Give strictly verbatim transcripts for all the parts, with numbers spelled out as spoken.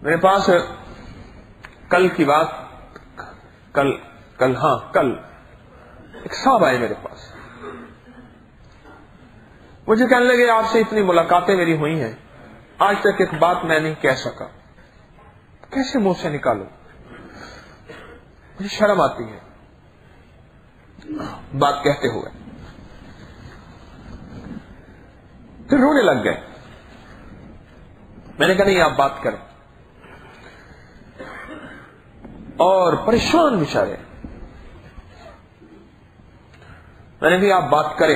میرے پاس کل کی بات کل کل ہاں کل ایک صاحب آئے میرے پاس، مجھے کہنے لگے آپ سے اتنی ملاقاتیں میری ہوئی ہیں، آج تک ایک بات میں نہیں کہہ سکا، کیسے منہ سے نکالوں؟ مجھے شرم آتی ہے بات کہتے ہوئے۔ پھر رونے لگ گئے۔ میں نے کہا نہیں آپ بات کریں، اور پریشان بیچارے۔ میں نے کہا آپ بات کریں،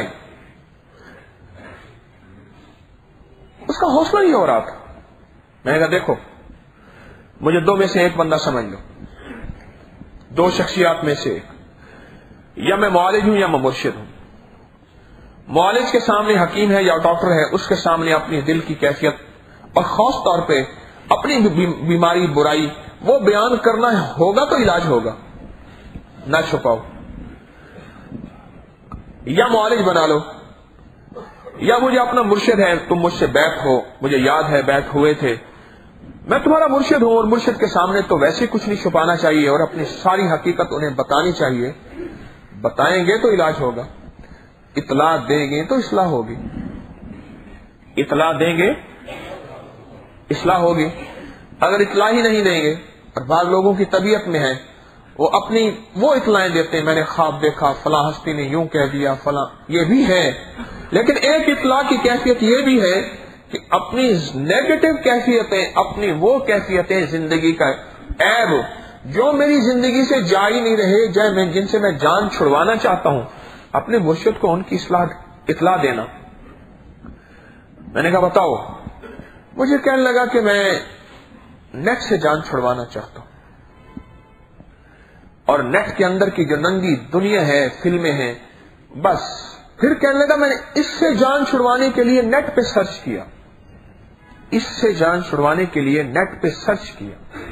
اس کا حوصلہ نہیں ہو رہا تھا۔ میں نے کہا دیکھو مجھے دو میں سے ایک بندہ سمجھ لو، دو شخصیات میں سے ایک، یا میں معالج ہوں یا میں مرشد ہوں۔ معالج کے سامنے حکیم ہے یا ڈاکٹر ہے، اس کے سامنے اپنی دل کی کیفیت اور خاص طور پہ اپنی بیماری برائی وہ بیان کرنا ہوگا تو علاج ہوگا، نہ چھپاؤ۔ یا معالج بنا لو، یا مجھے اپنا مرشد ہے، تم مجھ سے بیعت ہو، مجھے یاد ہے بیعت ہوئے تھے، میں تمہارا مرشد ہوں، اور مرشد کے سامنے تو ویسے کچھ نہیں چھپانا چاہیے اور اپنی ساری حقیقت انہیں بتانی چاہیے۔ بتائیں گے تو علاج ہوگا، اطلاع دیں گے تو اصلاح ہوگی، اطلاع دیں گے اصلاح ہوگی۔ اگر اطلاع ہی نہیں دیں گے، اور بعض لوگوں کی طبیعت میں ہے وہ اپنی وہ اطلاعیں دیتے ہیں، میں نے خواب دیکھا، فلاں ہستی نے یوں کہہ دیا، فلاں، یہ بھی ہے، لیکن ایک اطلاع کی کیفیت یہ بھی ہے کہ اپنی نیگیٹو کیفیتیں، اپنی وہ کیفیتیں زندگی کا عیب جو میری زندگی سے جا ہی نہیں رہے، جن سے میں جان چھڑوانا چاہتا ہوں، اپنے مرشد کو ان کی اصلاح اطلاع دینا۔ میں نے کہا بتاؤ، مجھے کہنے لگا کہ میں نیٹ سے جان چھڑوانا چاہتا ہوں، اور نیٹ کے اندر کی جو ننگی دنیا ہے، فلمیں ہیں، بس۔ پھر کہنے لگا میں نے اس سے جان چھڑوانے کے لیے نیٹ پہ سرچ کیا، اس سے جان چھڑوانے کے لیے نیٹ پہ سرچ کیا۔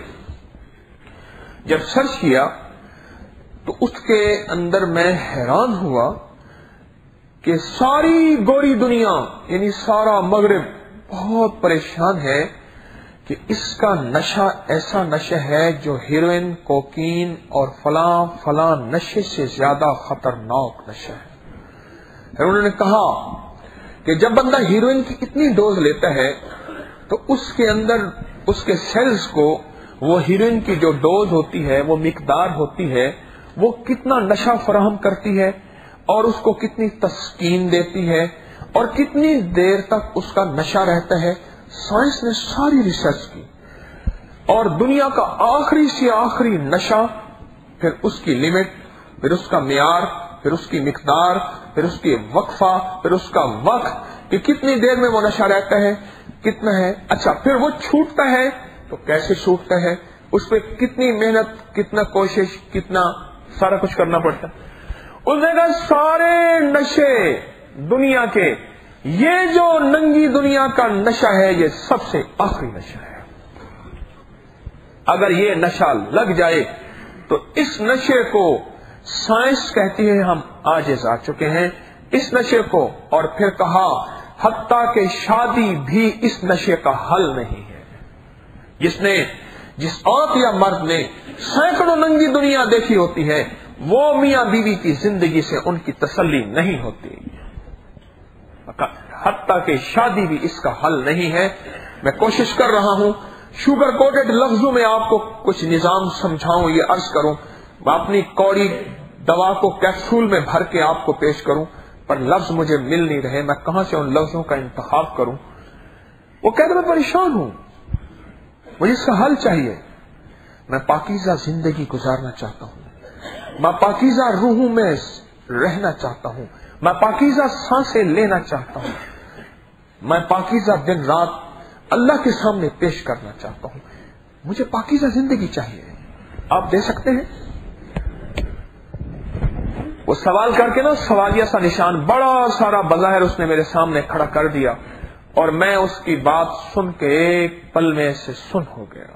جب سرچ کیا تو اس کے اندر میں حیران ہوا کہ ساری گوری دنیا یعنی سارا مغرب بہت پریشان ہے کہ اس کا نشہ ایسا نشہ ہے جو ہیروئن، کوکین اور فلاں فلاں نشے سے زیادہ خطرناک نشہ ہے۔ اور انہوں نے کہا کہ جب بندہ ہیروئن کی اتنی ڈوز لیتا ہے تو اس کے اندر اس کے سیلز کو وہ ہیروئن کی جو ڈوز ہوتی ہے، وہ مقدار ہوتی ہے، وہ کتنا نشہ فراہم کرتی ہے اور اس کو کتنی تسکین دیتی ہے اور کتنی دیر تک اس کا نشہ رہتا ہے۔ سائنس نے ساری ریسرچ کی، اور دنیا کا آخری سے آخری نشہ، پھر اس کی لمٹ، پھر اس کا معیار، پھر اس کی مقدار، پھر اس کی وقفہ، پھر اس کا وقت کہ کتنی دیر میں وہ نشہ رہتا ہے، کتنا ہے۔ اچھا، پھر وہ چھوٹتا ہے تو کیسے چھوٹتا ہے، اس پہ کتنی محنت، کتنا کوشش، کتنا سارا کچھ کرنا پڑتا ہے۔ اس نے کہا سارے نشے دنیا کے، یہ جو ننگی دنیا کا نشہ ہے یہ سب سے آخری نشہ ہے۔ اگر یہ نشہ لگ جائے تو اس نشے کو سائنس کہتی ہے ہم عاجز آ چکے ہیں اس نشے کو، اور پھر کہا حتیٰ کہ شادی بھی اس نشے کا حل نہیں ہے۔ جس نے جس عورت یا مرد نے سینکڑوں ننگی دنیا دیکھی ہوتی ہے، وہ میاں بیوی کی زندگی سے ان کی تسلی نہیں ہوتی، حتیٰ کہ شادی بھی اس کا حل نہیں ہے۔ میں کوشش کر رہا ہوں شوگر کوٹڈ لفظوں میں آپ کو کچھ نظام سمجھاؤں، یہ عرض کروں، میں اپنی کوڑی دوا کو کیپسول میں بھر کے آپ کو پیش کروں، پر لفظ مجھے مل نہیں رہے، میں کہاں سے ان لفظوں کا انتخاب کروں۔ وہ کہتے میں پریشان ہوں، مجھے اس کا حل چاہیے، میں پاکیزہ زندگی گزارنا چاہتا ہوں، میں پاکیزہ روحوں میں رہنا چاہتا ہوں، میں پاکیزہ سانسیں لینا چاہتا ہوں، میں پاکیزہ دن رات اللہ کے سامنے پیش کرنا چاہتا ہوں، مجھے پاکیزہ زندگی چاہیے، آپ دے سکتے ہیں؟ وہ سوال کر کے نا سوالیہ سا نشان بڑا سارا بظاہر اس نے میرے سامنے کھڑا کر دیا، اور میں اس کی بات سن کے ایک پل میں سے سن ہو گیا،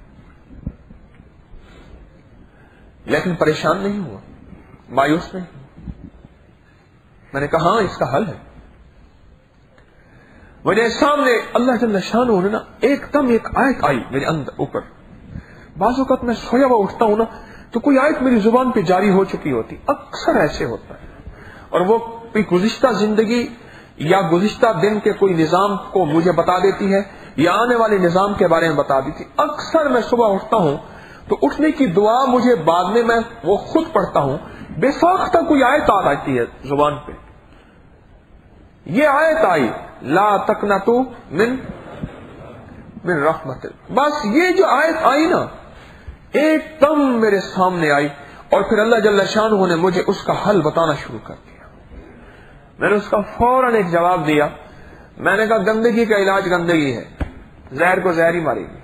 لیکن پریشان نہیں ہوا، مایوس نہیں۔ میں نے کہا ہاں اس کا حل ہے، مجھے سامنے اللہ جل شانہ نے نا ایک دم ایک آیت آئی میرے اندر اوپر. بعض اوقات میں سویا ہوا اٹھتا ہوں نا تو کوئی آیت میری زبان پہ جاری ہو چکی ہوتی, اکثر ایسے ہوتا ہے, اور وہ کوئی گزشتہ زندگی یا گزشتہ دن کے کوئی نظام کو مجھے بتا دیتی ہے یا آنے والے نظام کے بارے میں بتا دیتی. اکثر میں صبح اٹھتا ہوں تو اٹھنے کی دعا مجھے بعد میں میں وہ خود پڑھتا ہوں, بے ساختہ کوئی آیت آ جاتی ہے زبان پہ. یہ آیت آئی لا تقنطوا من من رحمت اللہ. بس یہ جو آیت آئی نا ایک دم میرے سامنے آئی, اور پھر اللہ جل شانہ نے مجھے اس کا حل بتانا شروع کر دیا. میں نے اس کا فوراً ایک جواب دیا. میں نے کہا گندگی کا علاج گندگی ہے, زہر کو زہر ہی مارے گی.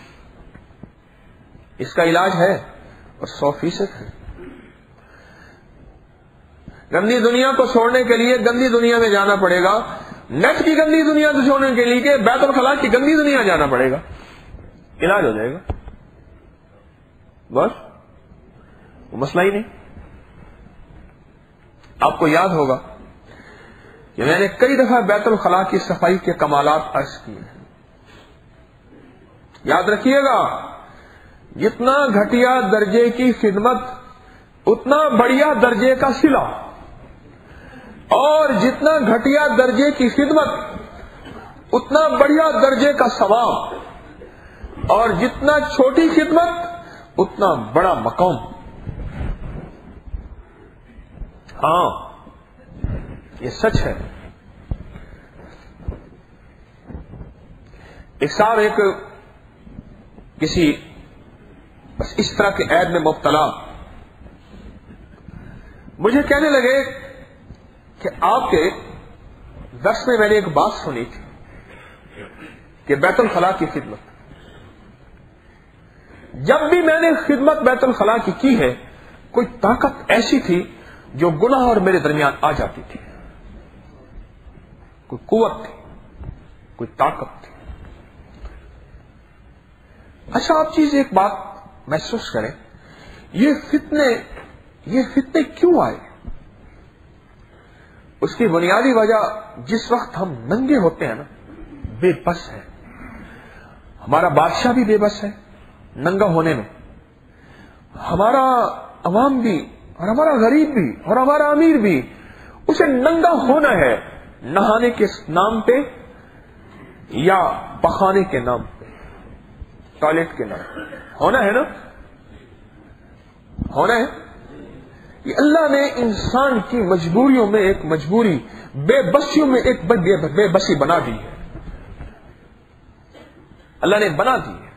اس کا علاج ہے اور سو فیصد ہے. گندی دنیا کو چھوڑنے کے لیے گندی دنیا میں جانا پڑے گا, نیٹ کی گندی دنیا کو چھوڑنے کے لیے بیت الخلاء کی گندی دنیا جانا پڑے گا, علاج ہو جائے گا. بس وہ مسئلہ ہی نہیں. آپ کو یاد ہوگا کہ میں نے کئی دفعہ بیت الخلاء کی صفائی کے کمالات عرض کیے ہیں. یاد رکھیے گا, جتنا گھٹیا درجے کی خدمت اتنا بڑھیا درجے کا صلہ, اور جتنا گھٹیا درجے کی خدمت اتنا بڑھیا درجے کا ثواب, اور جتنا چھوٹی خدمت اتنا بڑا مقام. ہاں یہ سچ ہے. ایک صاحب ایک کسی بس اس طرح کے عیب میں مبتلا مجھے کہنے لگے کہ آپ کے درس میں میں نے ایک بات سنی تھی کہ بیت الخلاء کی خدمت, جب بھی میں نے خدمت بیت الخلاء کی کی ہے کوئی طاقت ایسی تھی جو گناہ اور میرے درمیان آ جاتی تھی. کوئی قوت تھی, کوئی طاقت تھی. اچھا آپ چیز ایک بات محسوس کریں, یہ فتنے یہ فتنے کیوں آئے؟ اس کی بنیادی وجہ جس وقت ہم ننگے ہوتے ہیں نا, بے بس ہے. ہمارا بادشاہ بھی بے بس ہے ننگا ہونے میں, ہمارا عوام بھی, اور ہمارا غریب بھی, اور ہمارا امیر بھی. اسے ننگا ہونا ہے نہانے کے نام پہ یا پخانے کے نام پہ, ٹوائلٹ کے نام پہ ہونا ہے نا, ہونا ہے. یہ اللہ نے انسان کی مجبوریوں میں ایک مجبوری, بے بسیوں میں ایک بے بسی بنا دی ہے. اللہ نے بنا دی ہے.